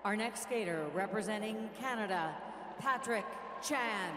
Our next skater representing Canada, Patrick Chan.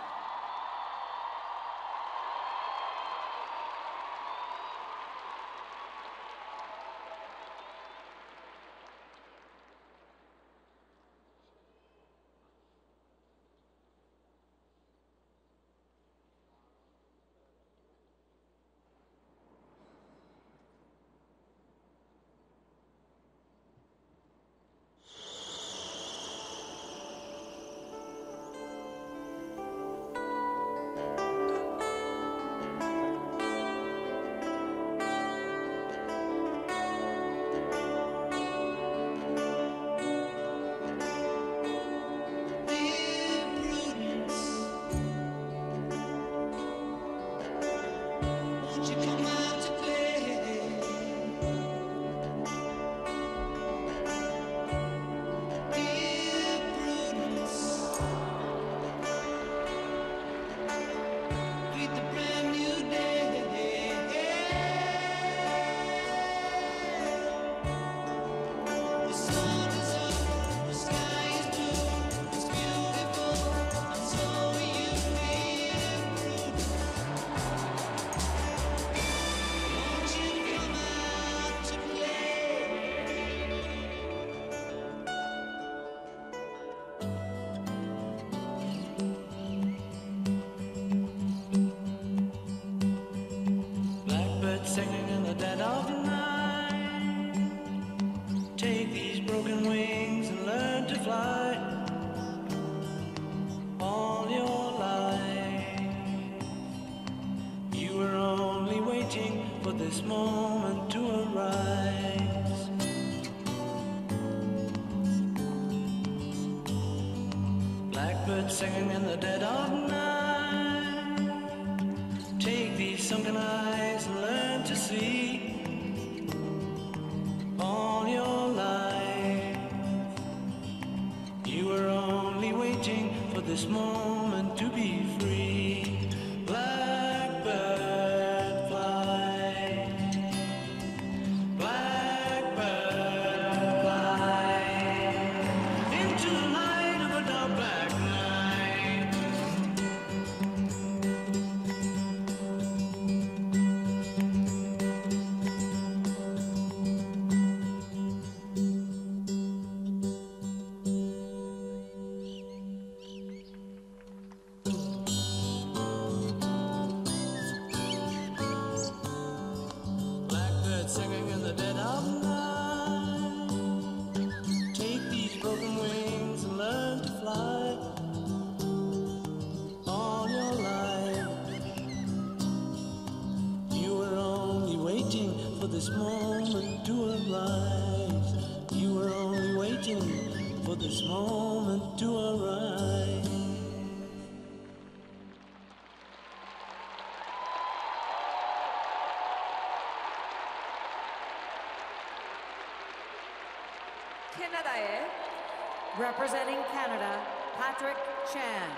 Singing in the dead of night. Take these broken wings and learn to fly. All your life you were only waiting for this moment to arise. Blackbird singing in the dead of night. Take these sunken eyes and learn to see. All your life you were only waiting for this moment to be free. Blackbird fly, blackbird fly into the light of a dark black night. Singing in the dead of night. Take these broken wings and learn to fly. All your life you were only waiting for this moment to arise. You were only waiting for this moment to arise. 캐나다의 representing Canada, Patrick Chan.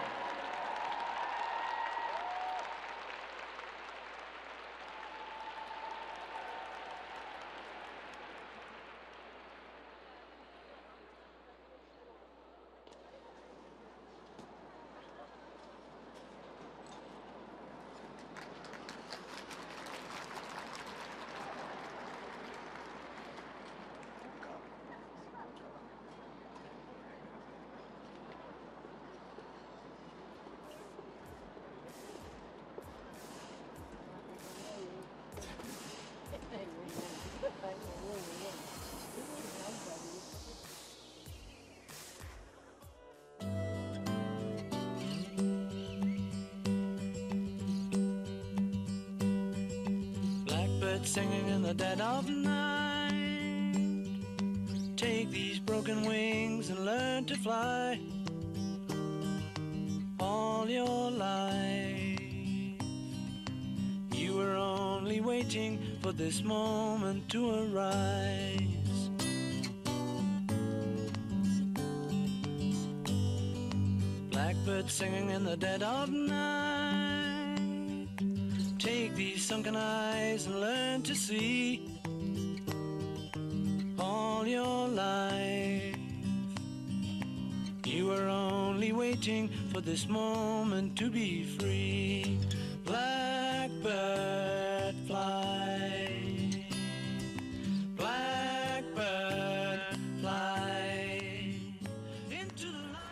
Blackbird singing in the dead of night. Take these broken wings and learn to fly. All your life you were only waiting for this moment to arise. Blackbird singing in the dead of night. Take these sunken eyes and learn to see. All your life waiting for this moment to be free. Blackbird fly, blackbird fly into the light.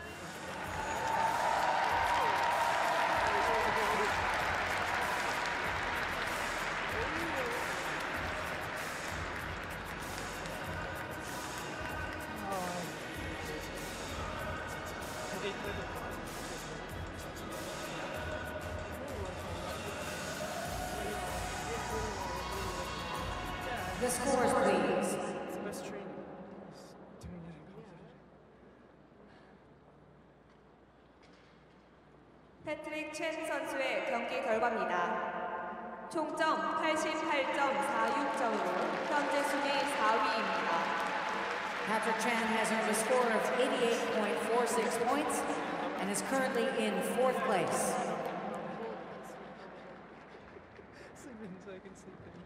The scores, please. 패트릭 첸 선수의 경기 결과입니다. 총점 88.46점으로 현재 순위 4위입니다. Patrick Chan has earned a score of 88.46 points and is currently in 4th place. So I can sleep in.